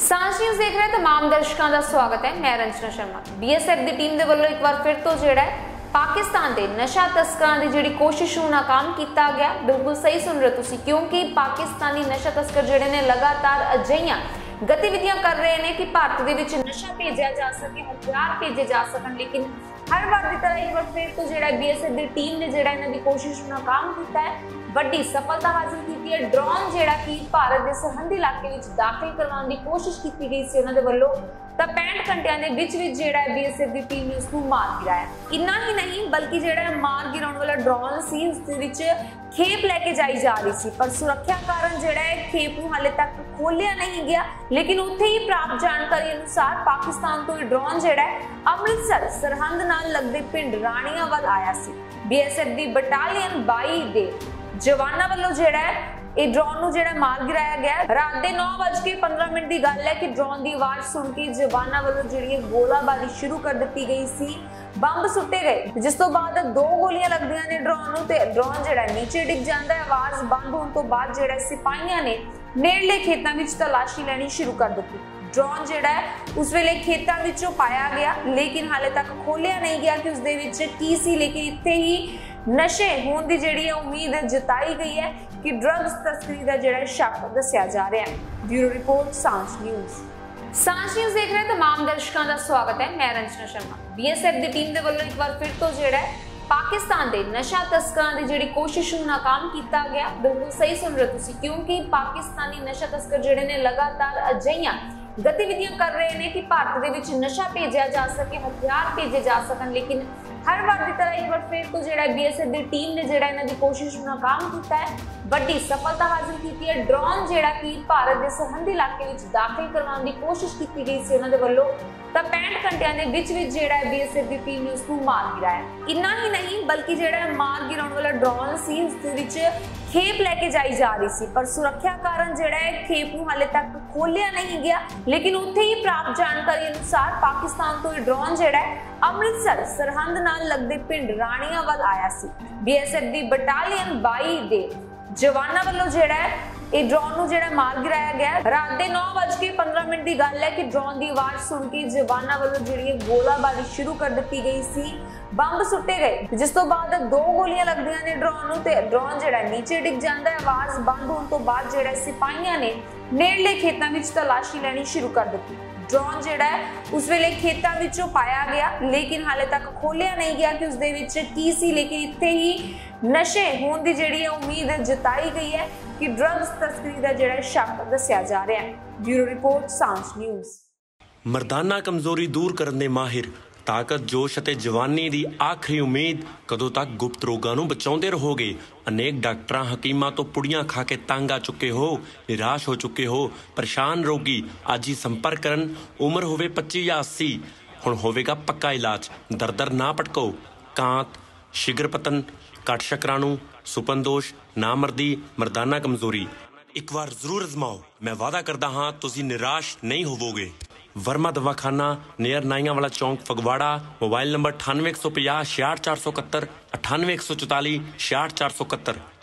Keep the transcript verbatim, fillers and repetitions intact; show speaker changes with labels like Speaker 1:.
Speaker 1: सांच न्यूज़ देख रहे तमाम दर्शकों का स्वागत है। मैं रंजना शर्मा। बीएसएफ की टीम के वालों एक बार फिर तो जिहड़ा है पाकिस्तान के नशा तस्करां की जिहड़ी कोशिश नूं नाकाम किया गया। बिल्कुल सही सुन रहे तुसीं, क्योंकि पाकिस्तानी नशा तस्कर जिहड़े ने लगातार अजिहियां गतिविधियां कर रहे हैं कि भारत दे विच नशा भेजा जा सके, हथियार भेजे जा सकन, लेकिन हर बार की तरह एक बार फिर तो जिहड़ा बीएसएफ की टीम ने जिहड़ा इन्हां दी कोशिश नाकाम किया है। वड्डी सफलता हासिल की है। ड्रोन जिहड़ा कि भारत के सरहदी इलाके विच दाखिल करवाने की कोशिश की गई सी उन्हां दे वल्लों, तां पैंठ घंटियां दे विच विच जिहड़ा बीएसएफ की टीम ने उसनूं मार गिराया। इन्ना ही नहीं बल्कि जिहड़ा मार गिराउण वाला ड्रोन सी उस दे विच खेप लैके जाई जा रही सी, पर सुरक्षा कारण जिहड़ा है खेप नूं हाले तक खोलिया नहीं गया। लेकिन उत्थे ही प्राप्त जानकारी अनुसार पाकिस्तान तो ड्रोन जिहड़ा है अमृतसर सरहद नाल लगदे पिंड राणिया वल आया सी। बीएसएफ की बटालियन बाई दे जवाना वालों जिहड़ा है ਇਹ ड्रोन ਨੂੰ ਜਿਹੜਾ ਮਾਰ ਗਿਰਾਇਆ ਗਿਆ। ਰਾਤ ਦੇ नौ बज के पंद्रह मिनट ਦੀ ਗੱਲ ਹੈ ਕਿ ड्रोन ਦੀ ਆਵਾਜ਼ ਸੁਣ ਕੇ ਜਵਾਨਾਂ ਵੱਲੋਂ ਜਿਹੜੀ ਗੋਲਾਬਾਰੀ ਸ਼ੁਰੂ ਕਰ ਦਿੱਤੀ ਗਈ ਸੀ। ਬੰਬ ਸੁੱਟੇ ਗਏ, ਜਿਸ ਤੋਂ ਬਾਅਦ ਦੋ ਗੋਲੀਆਂ ਲੱਗਦੀਆਂ ਨੇ ड्रोन ਨੂੰ ਤੇ ड्रोन ਜਿਹੜਾ ਨੀਚੇ ਡਿੱਗ ਜਾਂਦਾ ਹੈ। ਆਵਾਜ਼ ਬੰਦ ਹੋਣ ਤੋਂ ਬਾਅਦ ਜਿਹੜਾ ਸਿਪਾਹੀਆਂ ਨੇ ਨੇੜਲੇ ਖੇਤਾਂ ਵਿੱਚ ਤਲਾਸ਼ੀ ਲੈਣੀ ਸ਼ੁਰੂ ਕਰ ਦਿੱਤੀ। ड्रोन ਜਿਹੜਾ ਹੈ ਉਸ ਵੇਲੇ ਖੇਤਾਂ ਵਿੱਚੋਂ ਪਾਇਆ ਗਿਆ, ਲੇਕਿਨ ਹਾਲੇ ਤੱਕ ਖੋਲਿਆ ਨਹੀਂ ਗਿਆ ਕਿ ਉਸ ਦੇ ਵਿੱਚ ਕੀ ਸੀ। ਲੇਕਿਨ ਇੱਥੇ ਹੀ नशे होने की जिहड़ी उम्मीद जताई गई है कि ड्रग्स तस्करी का जिहड़ा शक दस्या जा रहा है। Bureau report Saanch news. Saanch news देख रहे तमाम दर्शकों का स्वागत है। मैं रंजना शर्मा। बीएसएफ की टीम के वालों एक बार फिर तो जिहड़ा पाकिस्तान के नशा तस्करां की जिहड़ी कोशिश नूं नाकाम किया गया। बिल्कुल सही सुन रहे तुसीं, क्योंकि पाकिस्तानी नशा तस्कर जिहड़े ने लगातार अजिहियां गतिविधियां कर रहे हैं कि भारत दे विच नशा भेजा जा सके, हथियार भेजे जा सकन, लेकिन हर बार की तरह एक बार फिर तो जिहड़ा बीएसएफ की टीम ने जिहड़ा इन्हां दी कोशिश नाकाम किया है। वड्डी सफलता हासिल की है। ड्रोन जिहड़ा कि भारत के सरहदी इलाके विच दाखिल करवाने की कोशिश की गई सी उन्हां दे वल्लों, तां पैंठ घंटियां दे विच विच जिहड़ा बीएसएफ की टीम ने उसनूं मार गिराया। इन्ना ही नहीं बल्कि जिहड़ा मार गिराउण वाला ड्रोन सी उस दे विच खेप लैके जाई जा रही सी, पर सुरक्षा कारण जिहड़ा है खेप नूं हाले तक खोलिया नहीं गया। लेकिन उत्थे ही प्राप्त जानकारी अनुसार पाकिस्तान तो ड्रोन जिहड़ा है अमृतसर सरहद नाल लगदे पिंड राणिया वल आया सी। बीएसएफ की बटालियन बाई दे जवाना वालों जिहड़ा है ਇਹ ड्रोन ਨੂੰ ਜਿਹੜਾ ਮਾਰ ਗਿਰਾਇਆ ਗਿਆ। ਰਾਤ ਦੇ नौ बज के पंद्रह मिनट ਦੀ ਗੱਲ ਹੈ ਕਿ ड्रोन ਦੀ ਆਵਾਜ਼ ਸੁਣ ਕੇ ਜਵਾਨਾਂ ਵੱਲੋਂ ਜਿਹੜੀ ਗੋਲਾਬਾਰੀ ਸ਼ੁਰੂ ਕਰ ਦਿੱਤੀ ਗਈ ਸੀ। ਬੰਬ ਸੁੱਟੇ ਗਏ, ਜਿਸ ਤੋਂ ਬਾਅਦ ਦੋ ਗੋਲੀਆਂ ਲੱਗਦੀਆਂ ਨੇ ड्रोन ਨੂੰ ਤੇ ड्रोन ਜਿਹੜਾ ਨੀਚੇ ਡਿੱਗ ਜਾਂਦਾ ਹੈ। ਆਵਾਜ਼ ਬੰਦ ਹੋਣ ਤੋਂ ਬਾਅਦ ਜਿਹੜਾ ਸਿਪਾਹੀਆਂ ਨੇ ਨੇੜਲੇ ਖੇਤਾਂ ਵਿੱਚ ਤਲਾਸ਼ੀ ਲੈਣੀ ਸ਼ੁਰੂ ਕਰ ਦਿੱਤੀ। ड्रोन ਜਿਹੜਾ ਹੈ ਉਸ ਵੇਲੇ ਖੇਤਾਂ ਵਿੱਚੋਂ ਪਾਇਆ ਗਿਆ, ਲੇਕਿਨ ਹਾਲੇ ਤੱਕ ਖੋਲਿਆ ਨਹੀਂ ਗਿਆ ਕਿ ਉਸ ਦੇ ਵਿੱਚ ਕੀ ਸੀ। ਲੇਕਿਨ ਇੱਥੇ ਹੀ ਨਸ਼ੇ ਹੋਣ ਦੀ ਜਿਹੜੀ ਉਮੀਦ ਜਤਾਈ ਗਈ ਹੈ कि ड्रग्स तस्करी का जिहड़ा शक दस्या जा रहा है। Bureau report Saanch news.
Speaker 2: मर्दाना कमजोरी दूर करने माहिर, ताकत जोश ਅਤੇ जवानी ਦੀ आखिरी उम्मीद, कदों तक गुप्त रोगां ਨੂੰ बचाਉਂਦੇ ਰਹੋਗੇ। अनेक डॉक्टरां हकीमां तो पुड़ियां खा के तंग आ चुके हो, निराश हो चुके हो, परेशान रोगी ਅੱਜ ਹੀ संपर्क करन। उम्र होवे पच्ची या अस्सी, ਹੁਣ ਹੋਵੇਗਾ पक्का इलाज। दर दर ना भटको। कांत, शिगर पतन, घट शुक्राणु, सुपनदोष, नामर्दी, मर्दाना कमजोरी एक बार जरूर अजमाओ। मैं वादा करता हाँ तुसी निराश नहीं होवोगे। वर्मा दवाखाना, नियर नाइया वाला चौंक, फगवाड़ा। मोबाइल नंबर अठानवे एक सौ पचास छियाठ चार सौ इकहत्तर, अठानवे एक सौ चौतालीस छियाठ चार सौ इकहत्तर।